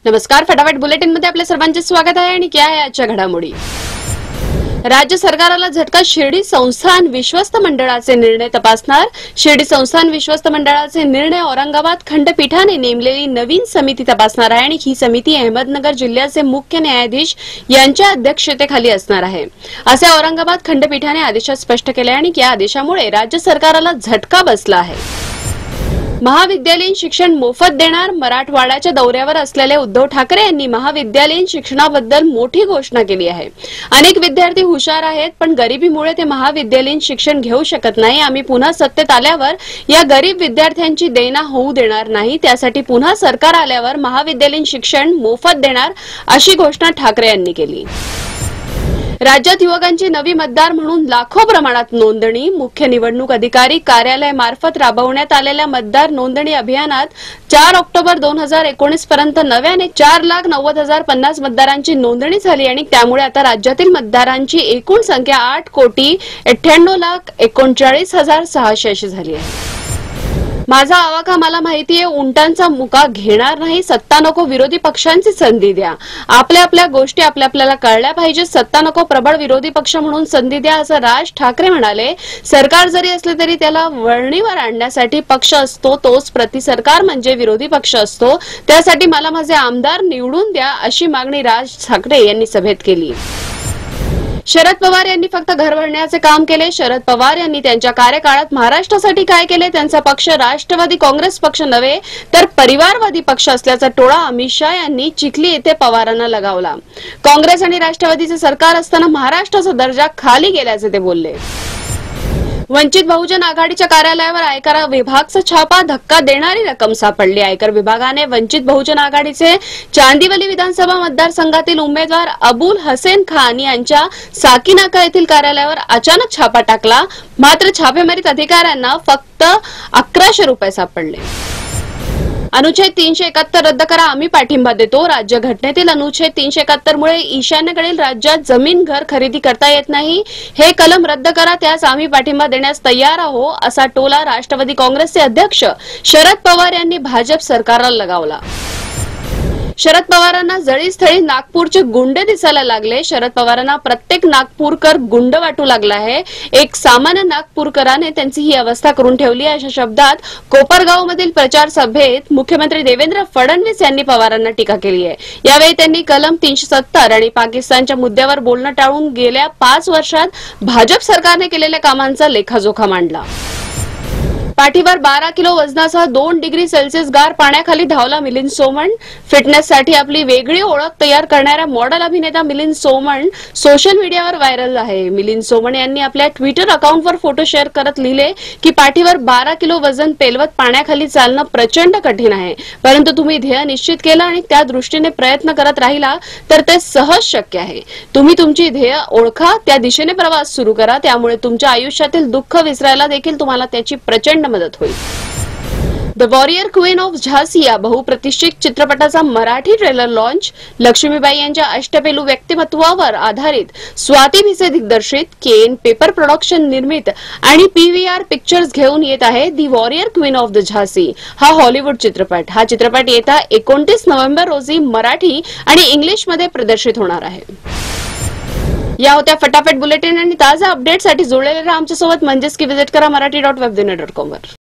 नमस्कार, फटाफट बुलेटिन मध्ये आपल्या सर्वांचे स्वागत आहे आणि क्या आहे आजच्या घडामोडी। राज्य सरकारला झटका, शिर्डी संस्थान विश्वस्त मंडळाचे निर्णय तपासणार। शिर्डी संस्थान विश्वस्त मंडळाचे निर्णय औरंगाबाद खंडपीठाने नेमलेली नवीन समिती तपासणार आहे आणि ही समिती अहमदनगर जिल्ह्याचे मुख्य न्यायाधीश यांच्या अध्यक्षतेखाली असणार आहे, असे औरंगाबाद खंडपीठाने आदेशात स्पष्ट केले आहे आणि या आदेशामुळे राज्य सरकारला झटका बसला आहे। महाविद्यालयीन शिक्षण मोफत देणार। मराठवाड्याच्या दौऱ्यावर असलेले उद्धव ठाकरे यांनी महाविद्यालयीन शिक्षणाबद्दल मोठी घोषणा केली आहे। अनेक विद्यार्थी हुशार आहेत, पण गरिबीमुळे ते महाविद्यालयीन शिक्षण घेऊ शकत नाही। आम्ही पुन्हा सत्तेत आल्यावर या गरीब विद्यार्थ्यांची देना होऊ देणार नाही। त्यासाठी पुन्हा सरकार आल्यावर महाविद्यालयीन शिक्षण मोफत देणार, अशी घोषणा ठाकरे यांनी केली। राज्यात युवकांची नवी मतदार म्हणून लाखो प्रमाणात नोंदणी। मुख्य निवडणूक अधिकारी कार्यालयामार्फत राबवण्यात आलेल्या मतदार नोंदणी अभियानात 4 ऑक्टोबर 2019 पर्यंत नव्याने 4,90,050 मतदारांची नोंदणी झाली आणि त्यामुळे आता राज्यातील मतदारांची एकूण संख्या 8,98,39,680 झाली आहे। माझा आवाका मला माहिती आहे, उंटांचा मुका घेणार नाही। सत्ता नको, विरोधी पक्षांची संधी द्या। आपल्या गोष्टी आपल्याला कळल्या पाहिजे। सत्ता नको, प्रबळ विरोधी पक्ष म्हणून संधी द्या, असं राज ठाकरे म्हणाले। सरकार जरी असले तरी त्याला वळणीवर आणण्यासाठी पक्ष असतो, तोच प्रतिसरकार म्हणजे विरोधी पक्ष असतो। त्यासाठी मला माझे आमदार निवडून द्या, अशी मागणी राज ठाकरे यांनी सभेत केली। शरद पवार यांनी फक्त घर भरण्याचे काम केले। शरद पवार यांनी त्यांच्या कार्यकाळात महाराष्ट्रासाठी काय केले? त्यांचा पक्ष राष्ट्रवादी काँग्रेस पक्ष नव्हे तर परिवारवादी पक्ष असल्याचा टोळा अमित शहा यांनी चिखली येथे पवारांना लगावला। काँग्रेस आणि राष्ट्रवादीचे सरकार असताना महाराष्ट्राचा दर्जा खाली गेल्याचे ते बोलले। वंचित बहुजन आघाडीच्या कार्यालयावर आयकर विभागाचा छापा, धक्का देणारी रक्कम सापडली। आयकर विभागाने वंचित बहुजन आघाडीचे चांदिवली विधानसभा मतदारसंघातील उमेदवार अबुल हसन खान यांच्या साकीनाका येथील कार्यालयावर अचानक छापा टाकला, मात्र छापेमारीत अधिकाऱ्यांना फक्त 1100 रुपये सापडले। अनुच्छेद 371 रद्द करा, आम्ही पाठिंबा देतो। राज्य घटनेतील अनुच्छेद 371 मुळे ईशान्येकडील राज्यात जमीन घर खरेदी करता येत नाही। हे कलम रद्द करा, त्यास आम्ही पाठिंबा देण्यास तयार आहोत, असा टोला राष्ट्रवादी काँग्रेसचे अध्यक्ष शरद पवार यांनी भाजप सरकारला लगावला। शरद पवारांना जळीस्थळी नागपूरचे गुंड दिसायला लागले। शरद पवारांना प्रत्येक नागपूरकर गुंड वाटू लागला आहे। एक सामान्य नागपूरकराने त्यांची ही अवस्था करून ठेवली, अशा शब्दात कोपरगाव मधील प्रचार सभेत मुख्यमंत्री देवेंद्र फडणवीस यांनी पवारांना टीका केली आहे। यावेळी त्यांनी कलम 370 आणि पाकिस्तानच्या मुद्द्यावर बोलणं टाळून गेल्या 5 वर्षात भाजप सरकारने केलेल्या कामांचा लेखाजोखा मांडला। पाठीवर 12 किलो वजनासह 2 डिग्री सेल्सिअस गार पाण्याखाली धावला मिलिंद सोमण। फिटनेससाठी आपली वेगळी ओळख तयार करणारा मॉडेल अभिनेता मिलिंद सोमण सोशल मीडियावर व्हायरल आहे। मिलिंद सोमण यांनी आपल्या ट्विटर अकाउंटवर फोटो शेअर करत लिहिले की पाठीवर 12 किलो वजन पेलवत पाण्याखाली चालणं प्रचंड कठीण आहे, परंतु तुम्ही ध्येय निश्चित केलं आणि त्या दृष्टीने प्रयत्न करत राहिला तर ते सहज शक्य आहे। तुम्ही तुमची ध्येय ओळखा, त्या दिशेने प्रवास सुरू करा, त्यामुळे तुमच्या आयुष्यातील दुःख विसरायला देखील तुम्हाला त्याची प्रचंड मदत होईल। The warrior queen of Jhansi या बहुप्रतिष्ठित चित्रपटाचा मराठी ट्रेलर लॉन्च। लक्ष्मीबाई यांच्या अष्टपैलू व्यक्तिमत्वावर आधारित स्वाती भिसे दिग्दर्शित, केन पेपर प्रोडक्शन निर्मित आणि PVR पिक्चर्स घेऊन येत आहे the warrior queen of the Jhansi हा हॉलिवूड चित्रपट। हा चित्रपट येत्या 29 नोव्हेंबर रोजी मराठी आणि इंग्लिश मध्ये प्रदर्शित होणार आहे। या होत्या फटाफट बुलेटिन आणि ताजा अपडेटसाठी जोडलेले राहा आमच्यासोबत, म्हणजेच की विजिट करा marathi.webdune.com वर।